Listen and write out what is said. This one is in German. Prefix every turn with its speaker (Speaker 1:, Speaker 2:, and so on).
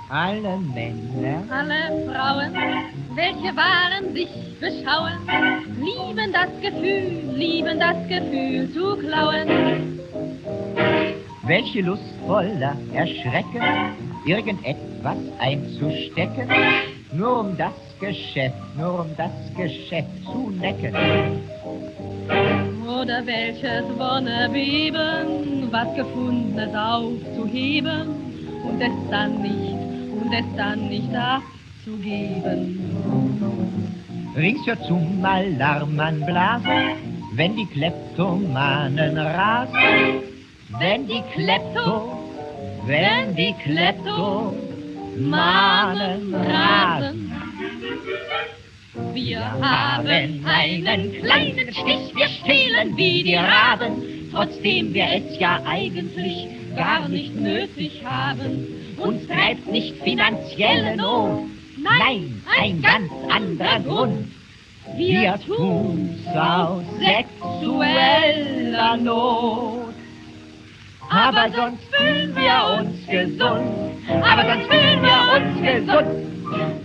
Speaker 1: Alle Männer,
Speaker 2: alle Frauen, welche Waren sich beschauen, lieben das Gefühl zu klauen.
Speaker 1: welche Lust voller Erschrecken, irgendetwas einzustecken, nur um das Geschäft zu necken.
Speaker 2: Oder welches Wonnebeben, was Gefundenes aufzuheben und es dann nicht abzugeben.
Speaker 1: Ringsherum Alarm blasen, wenn die Kleptomanen rasen, wenn die Kleptomanen rasen.
Speaker 2: Wir haben einen kleinen Stich, wir stehlen wie die Raben, trotzdem wir es ja eigentlich gar nicht nötig haben.
Speaker 1: Uns treibt nicht finanzielle Not, nein, ein ganz anderer Grund. Wir tun's aus sexueller Not. Aber sonst fühlen wir uns gesund,